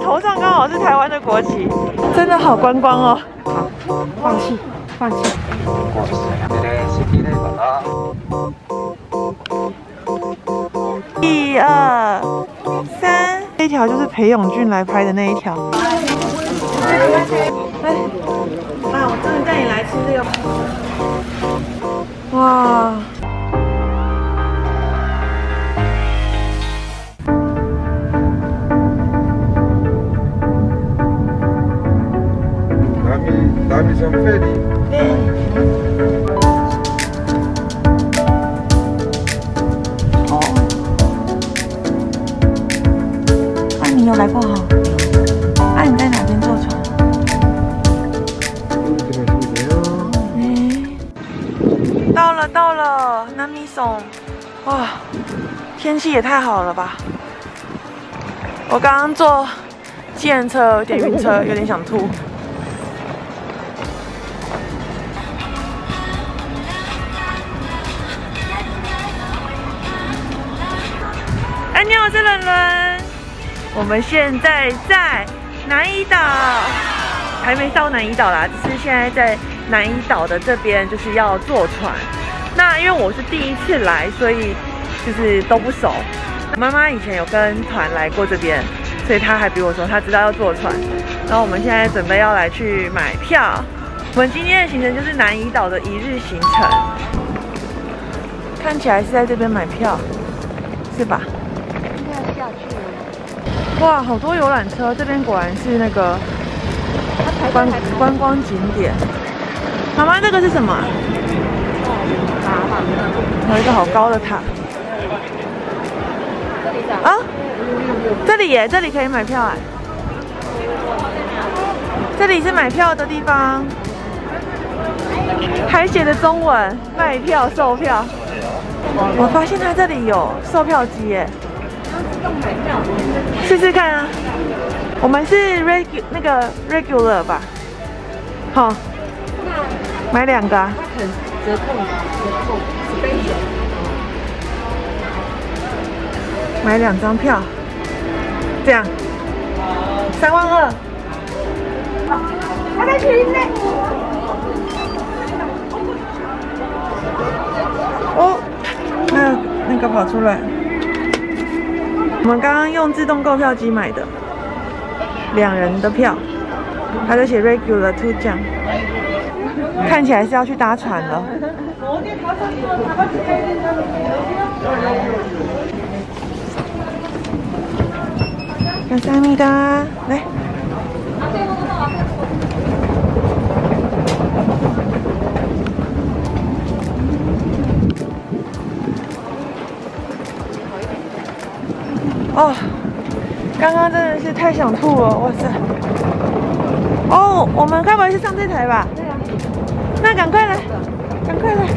头上刚好是台湾的国旗，真的好观光哦。好，放弃，放弃。1、2、3，这一条就是裴勇俊来拍的那一条。哎，我终于带你来吃这个。哇！ Dami sono felici. 哦，你有来过哈？你在哪边坐船？到了，南米松，哇，天气也太好了吧！我刚刚坐计程车有点晕车，有点想吐。 安妞，我是伦伦。我们现在在南怡岛，还没到南怡岛啦，只是现在在南怡岛的这边，就是要坐船。那因为我是第一次来，所以就是都不熟。妈妈以前有跟团来过这边，所以她还比我说她知道要坐船。然后我们现在准备要来去买票。我们今天的行程就是南怡岛的1日行程，看起来是在这边买票，是吧？ 下去了。 哇，好多游览车，这边果然是那个观光景点。妈妈，这个是什么？ 塔吧。 有一个好高的塔。啊？这里耶，这里可以买票哎。这里是买票的地方，还写着中文，卖票、售票。我发现它这里有售票机耶。 试试看啊！我们是 regular 吧？好，买2个啊。 折扣买2张票，这样32000。他在群内。哦，那个跑出来。 我们刚刚用自动购票机买的2人的票，它就写 regular 2降，看起来是要去搭船了。感谢米达，来。哦，刚刚真的是太想吐了，哇塞！哦，我们该不会是上这台吧？对啊。那赶快来，赶快来！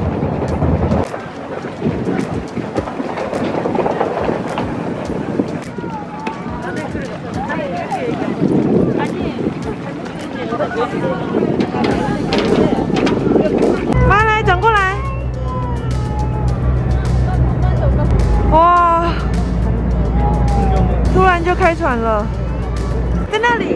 妈来，转过来！哇！ 突然就开船了，在那里。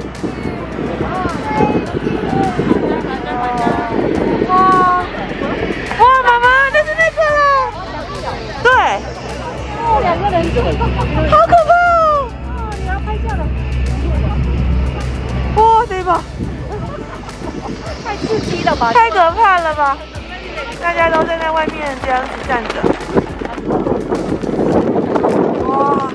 哇！哇，妈妈，就是那个了。对。哦，2个人，好可怕哦！哦，你要拍照了。哇，对吧？太刺激了吧！太可怕了吧！大家都站在外面这样子站着。哇！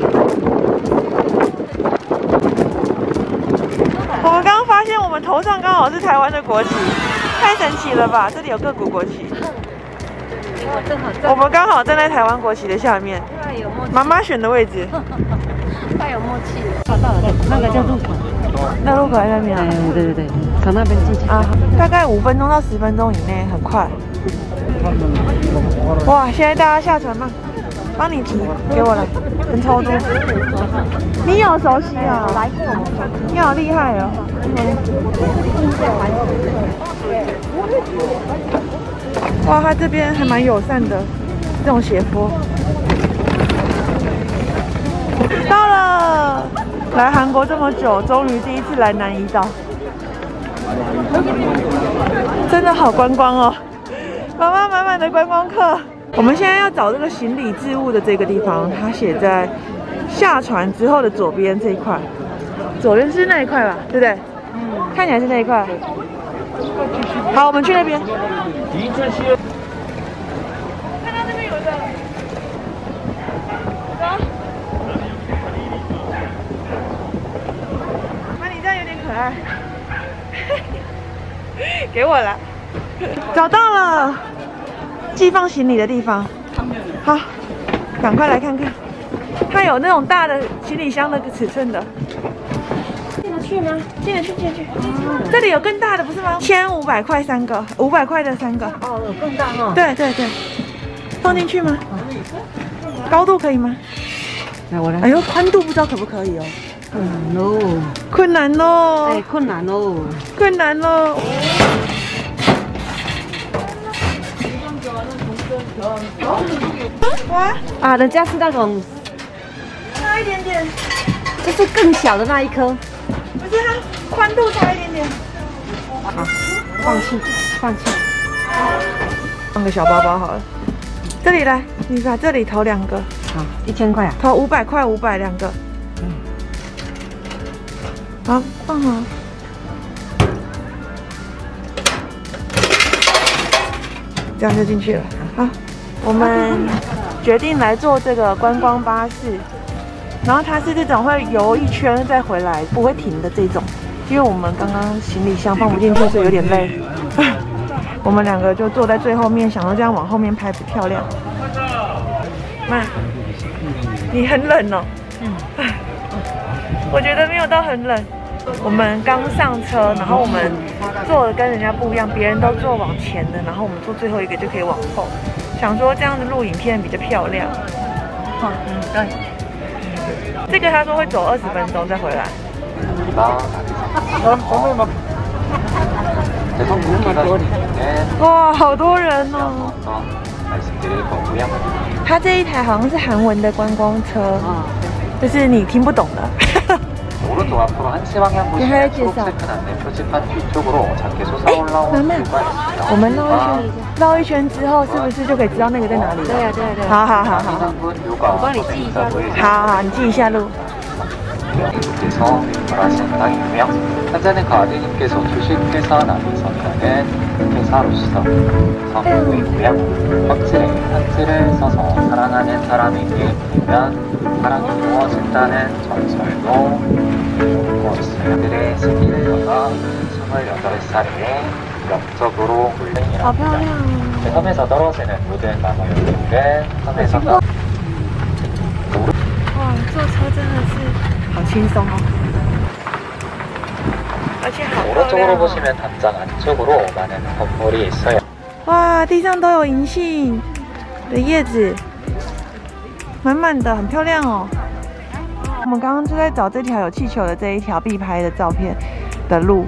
我们刚刚发现，我们头上刚好是台湾的国旗，太神奇了吧！这里有各国国旗，我们刚好站在台湾国旗的下面。妈妈选的位置， 太有默契了。到了，那个叫入口。 那入口在那边啊？ 对，从那边进去啊，大概5分钟到10分钟以内，很快。哇，现在大家下船吗？帮你提，给我来，人超多。你有熟悉啊？ 来过， 你好厉害哦！哇，他这边还蛮友善的，这种斜坡。到了， 来韩国这么久，终于第一次来南怡岛，真的好观光哦！妈妈满满的观光客。我们现在要找这个行李置物的这个地方，它写在下船之后的左边这一块，左边是那一块吧，对不对？看起来是那一块。好，我们去那边。看到那边有一个。走。妈，你这样有点可爱。给我了。找到了，寄放行李的地方。好，赶快来看看。它有那种大的行李箱的尺寸的。进得去吗？进得去，进得去。这里有更大的不是吗？1500块3个，500块的3个。 哦，有更大哈。 对对对，放进去吗？高度可以吗？ 来，我来。 哎呦，宽度不知道可不可以哦。 困难哦。 困难哦。 哎，困难哦。 困难哦。哇啊，人家是那种差一点点， 就是更小的那一颗。 不是它宽度差一点点。 好，放弃，放弃。 放个小包包好了。这里来，你把这里投2个。 好，1000块啊。 投500块，2个。好，放好。这样就进去了。好，我们决定来坐这个观光巴士，然后它是这种会游一圈再回来，不会停的这种。因为我们刚刚行李箱放不进去，所以有点累。我们2个就坐在最后面，想说这样往后面拍不漂亮。妈，你很冷哦。我觉得没有到很冷。我们刚上车，然后我们坐的跟人家不一样，别人都坐往前的，然后我们坐最后一个就可以往后，想说这样子录影片比较漂亮。对。这个他说会走20分钟再回来。哇，好多人哦！他这一台好像是韩文的观光车，就是你听不懂的。 오른쪽 앞으로 한시 방향 보시면 초록색은 안내표지판 뒤쪽으로 작게 솟아올라오는 뷰가 있습니다. 我们绕一圈之后，是不是就可以知道那个在哪里？ 对啊，对啊，对啊。 好好好好。 我帮你记一下路。 好好，你記一下路。 이곳에서 출발하신 땅이고요. 현재는 가디님께서 주식회사 남이섬이라는 회사로서 성우고 있고요. 껍질에 편지를 써서 사랑하는 사람에게 보내면 사랑이 무엇인다는 전설도 읽고 있어요. 그들의 시기를 받아 28살에 역적으로 물려납니다. 섬에서 떨어지는 모든 나무 열매들은 섬에서 와, 坐车真的是好轻松哦，而且好漂亮哦。 오른쪽으로 보시면 담장 안쪽으로 많은 건물이 있어요. 哇，地上都有银杏的叶子，满满的，很漂亮哦。我们刚刚就在找这条有气球的这一条必拍的照片的路。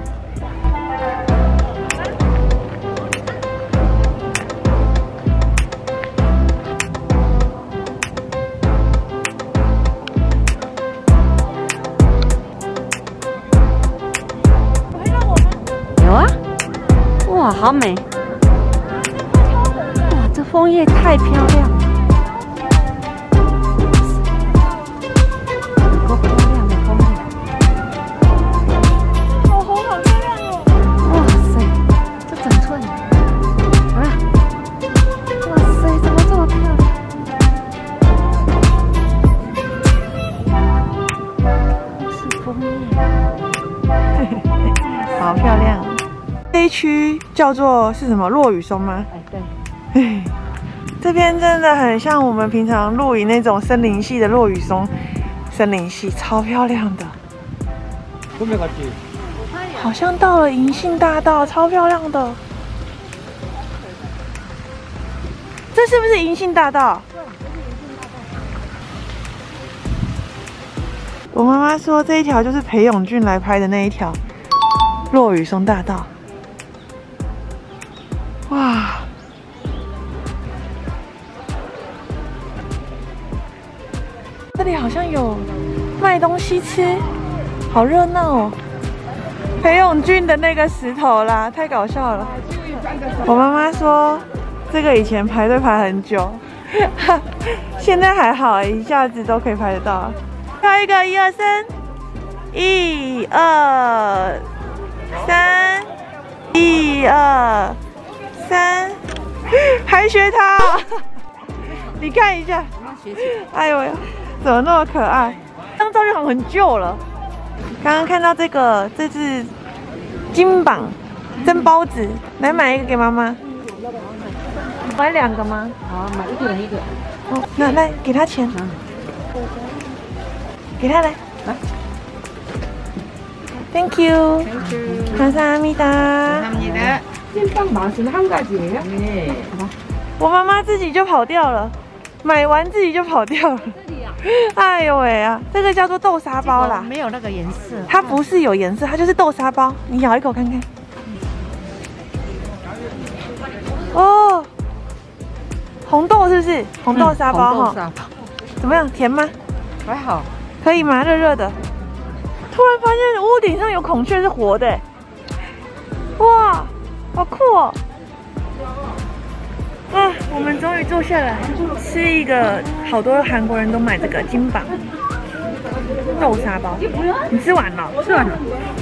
哇，好美！哇，这枫叶太漂亮，有够漂亮的枫叶。 好红，好漂亮哦！ 哇塞，这整寸，啊！哇塞，怎么这么漂亮？是枫叶， 好漂亮。 这一区叫做是什么落羽松吗？ 哎，对。 这边真的很像我们平常露营那种森林系的落羽松，森林系超漂亮的。好像到了银杏大道，超漂亮的。这是不是银杏大道？对，这是银杏大道。我妈妈说这一条就是裴勇俊来拍的那一条落羽松大道。 哇！这里好像有卖东西吃。 好热闹哦！裴勇俊的那个石头啦，太搞笑了。我妈妈说，这个以前排队排很久，现在还好，一下子都可以排得到。跳一个，1、2、3。1、2、3，1、2、3，还学他？你看一下，哎呦，怎么那么可爱？这张照片好像很旧了。刚刚看到这个，这是金榜蒸包子，来买一个给妈妈。买2个吗？ 好，买1个人1个。 哦，那来给他钱，给他来。 Thank you. 감사합니다. 감사합니다. 찐빵 맛은 한 가지예요? 네. 我妈妈自己就跑掉了，买完自己就跑掉了。哎呦喂啊，这个叫做豆沙包啦， 没有那个颜色。 它不是有颜色，它就是豆沙包。你咬一口看看。哦，红豆是不是？红豆沙包哈。怎么样？甜吗？ 还好。 可以吗？热热的。 突然发现屋顶上有孔雀是活的，哇，好酷哦！啊，我们终于坐下来吃一个，好多韩国人都买这个金榜豆沙包。你吃完了？吃完了。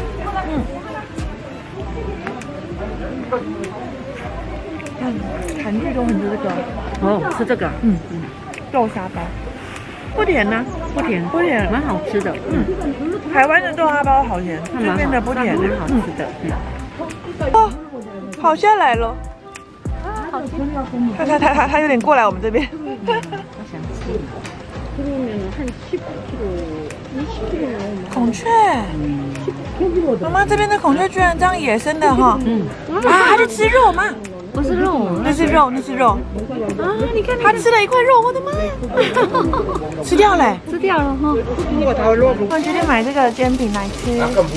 韩剧都很多这个。 哦，吃这个。 豆沙包。 不甜呢、 不甜， 不甜， 蛮好吃的。 台湾的豆沙包好甜，这边的不甜， 蛮好吃的。 哦，跑下来了。他有点过来我们这边。 我想吃。 孔雀。妈妈这边的孔雀居然这样野生的哈。啊，它去吃肉吗？ 不是肉， 那是肉，那是肉。 啊！你看， 他吃了一块肉，我的妈呀！吃掉了， 吃掉了哈。 我们决定买这个煎饼来吃。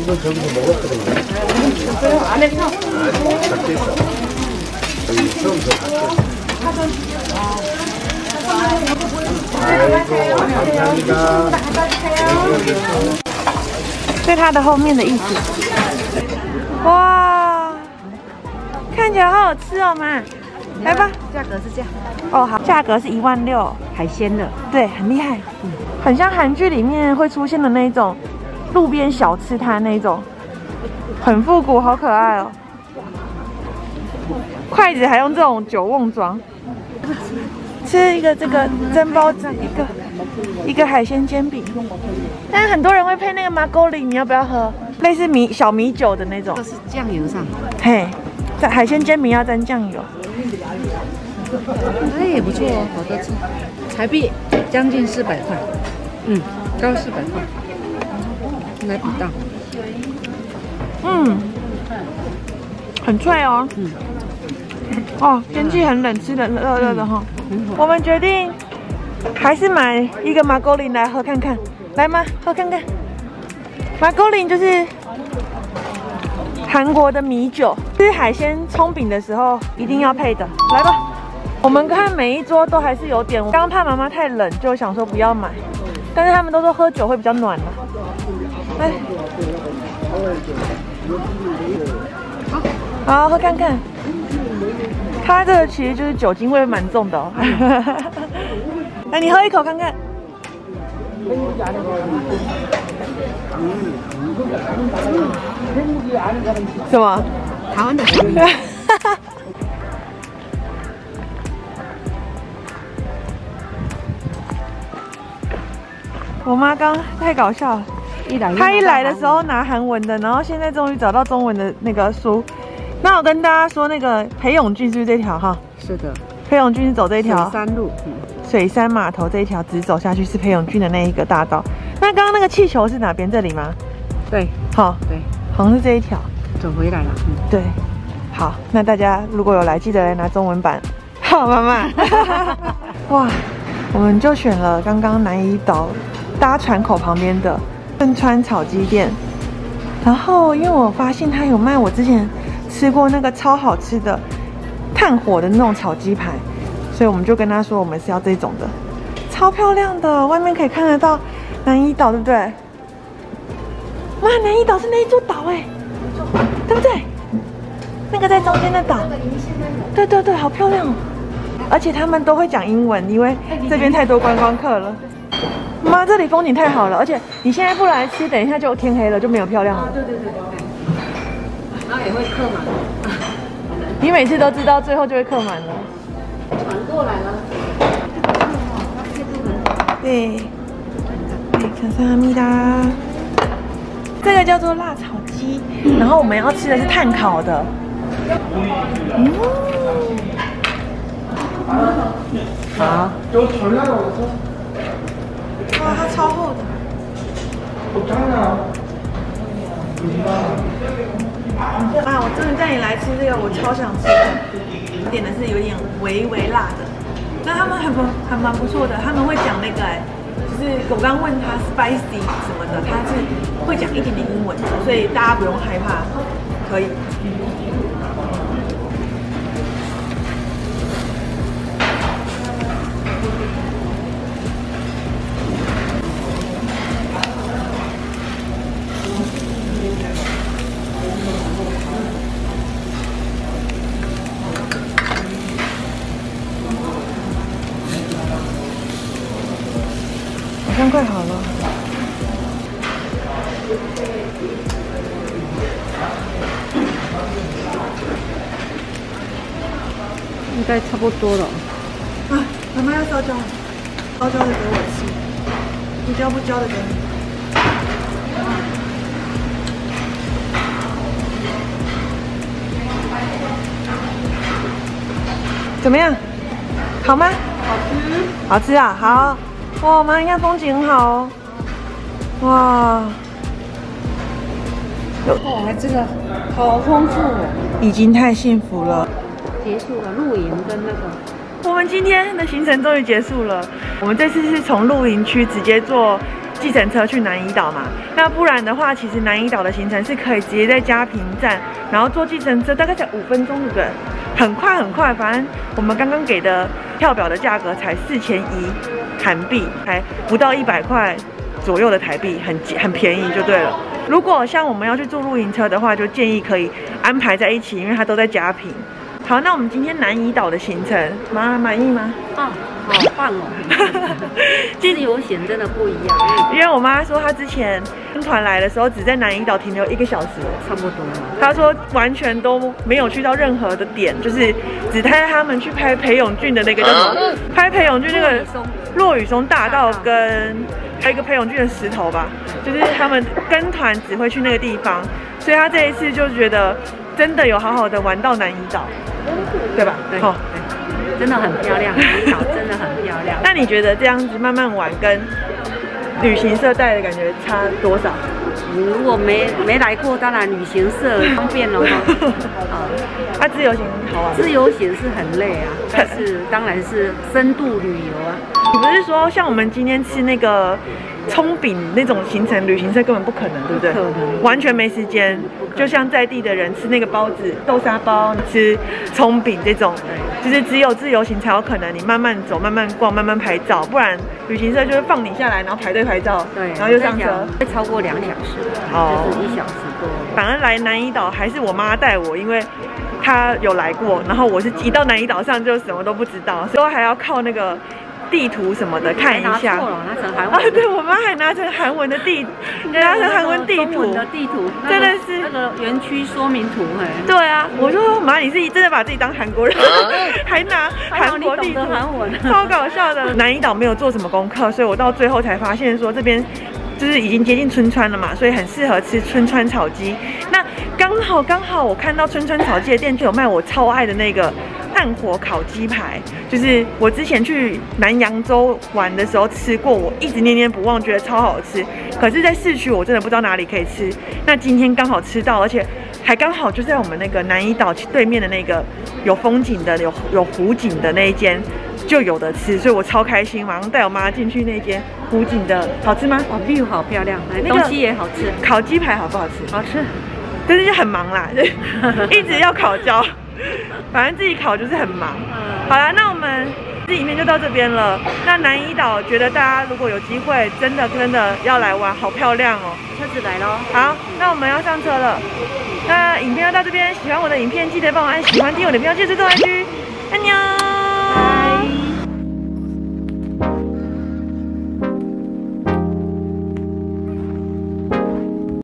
对它的后面的意思。哇！ 看起来好好吃哦，妈，来吧。 价格是这样。 哦，好，价格是16000， 海鲜的， 对，很厉害，很像韩剧里面会出现的那种路边小吃摊那种，很复古，好可爱哦。筷子还用这种9瓮装。吃一个这个蒸包子，一个海鲜煎饼。但是很多人会配那个马沟里，你要不要喝？类似小米酒的那种。 这是酱油上。 嘿。 在海鲜煎饼要沾酱油， 哎也不错哦，好多吃，台币将近400块，高400块，来不到， 很脆哦，哦，天气很冷，吃的热热的哈，我们决定还是买一个马沟林来喝看看，来吗？喝看看，马沟林就是。 韩国的米酒，吃海鲜葱饼的时候一定要配的。来吧，我们看每一桌都还是有点。刚怕妈妈太冷，就想说不要买，但是他们都说喝酒会比较暖了。来，好，喝看看。它这个其实就是酒精味蛮重的哦。来，你喝一口看看。 什么？ 台湾的。 我妈刚太搞笑了，她一来的时候拿韩文的，然后现在终于找到中文的那个书。那我跟大家说，那个裴勇俊是不是这条哈？ 是的， 裴勇俊是走这一条水山路， 水山码头这一条直走下去是裴勇俊的那一个大道。那刚刚那个气球是哪边？这里吗？ 对， 好， 对， 好像是这一条。 走回来了， 对，好，那大家如果有来，记得来拿中文版。好，妈妈。哇，我们就选了刚刚南怡岛搭船口旁边的正川炒鸡店。然后，因为我发现他有卖我之前吃过那个超好吃的炭火的那种炒鸡排，所以我们就跟他说我们是要这种的，超漂亮的，外面可以看得到南怡岛，对不对？ 哇，南怡岛是那一座岛哎，对不对？那个在中间的岛，对对对，好漂亮哦！而且他们都会讲英文，因为这边太多观光客了。妈，这里风景太好了，而且你现在不来吃，等一下就天黑了，就没有漂亮了。 对。然后也会客满。 你每次都知道，最后就会客满了。 船过来了。 对，感谢阿米达。这个叫做辣炒鸡，然后我们要吃的是炭烤的。 好。 哇，它超厚的。啊，我真的带你来吃这个，我超想吃的。我点的是有点微辣的，那他们还蛮不错的，他们会讲那个就是我刚问他 spicy 什么的，他是会讲一点点英文，所以大家不用害怕，可以。好像快好了。 应该差不多了。 啊，妈妈要烧焦，烧焦的给我吃，不焦不焦的给你。怎么样？好吗？好吃。好吃啊，好。哇，妈，你看风景很好哦。哇。 哇，这个好丰富哦。 已经太幸福了。 结束了露营跟那个。 我们今天的行程终于结束了。我们这次是从露营区直接坐计程车去南怡岛嘛。那不然的话，其实南怡岛的行程是可以直接在嘉平站，然后坐计程车，大概才5分钟，对不对？很快很快。反正我们刚刚给的票表的价格才4100韩币，还不到100块左右的台币，很便宜就对了。如果像我们要去坐露营车的话，就建议可以安排在一起，因为它都在嘉平。好，那我们今天南怡岛的行程，妈满意吗？ 啊，好棒哦！自由行真的不一样。 因为我妈说她之前跟团来的时候，只在南怡岛停留1个小时， 差不多。 她说完全都没有去到任何的点，就是只带他们去拍裴勇俊的那个叫什么？拍裴勇俊那个落羽松大道跟还有一个裴勇俊的石头吧，就是他们跟团只会去那个地方，所以她这一次就觉得真的有好好的玩到南怡岛。对吧？ 对，哦，真的很漂亮，南怡岛真的很漂亮。 那你觉得这样子慢慢玩跟旅行社带的感觉差多少？ 如果没来过，当然旅行社方便了哈。 啊，自由行好玩？ 自由行是很累啊，但是当然是深度旅游啊。 你不是说像我们今天吃那个葱饼那种行程，旅行社根本不可能，对不对？ 不可能， 完全没时间。就像在地的人吃那个包子、豆沙包，吃葱饼这种，就是只有自由行才有可能。你慢慢走、慢慢逛、慢慢拍照，不然旅行社就会放你下来，然后排队拍照， 对， 然后就上车， 会超过2小时，就是1小时多。 反而来南怡岛还是我妈带我，因为她有来过，然后我是一到南怡岛上就什么都不知道，所以还要靠那个地图什么的看一下。 拿成韩文。 啊，对，我妈还拿成韩文的拿成韩文地图。 中文的地图， 真的是那个园区说明图，嘿。 对啊，我就说妈，你是真的把自己当韩国人，还拿韩国地图， 韩文， 超搞笑的。南怡岛没有做什么功课，所以我到最后才发现说这边就是已经接近春川了嘛，所以很适合吃春川炒鸡。那刚好我看到春川炒鸡的店就有卖我超爱的那个炭火烤鸡排，就是我之前去南扬州玩的时候吃过，我一直念念不忘，觉得超好吃。可是，在市区我真的不知道哪里可以吃。那今天刚好吃到，而且还刚好就在我们那个南怡岛对面的那个有风景的、有湖景的那一间就有的吃，所以我超开心，马上带我妈进去那间湖景的，好吃吗？ 哦 ，view 好漂亮，东西也好吃。 烤鸡排好不好吃？ 好吃， 但是就很忙啦，一直要烤焦。反正自己烤就是很忙。好啦，那我们这影片就到这边了。那南怡岛觉得大家如果有机会，真的要来玩，好漂亮哦！ 车子来咯。 好，那我们要上车了。那影片就到这边，喜欢我的影片记得帮我按喜欢，订阅我的标记，追踪 IG。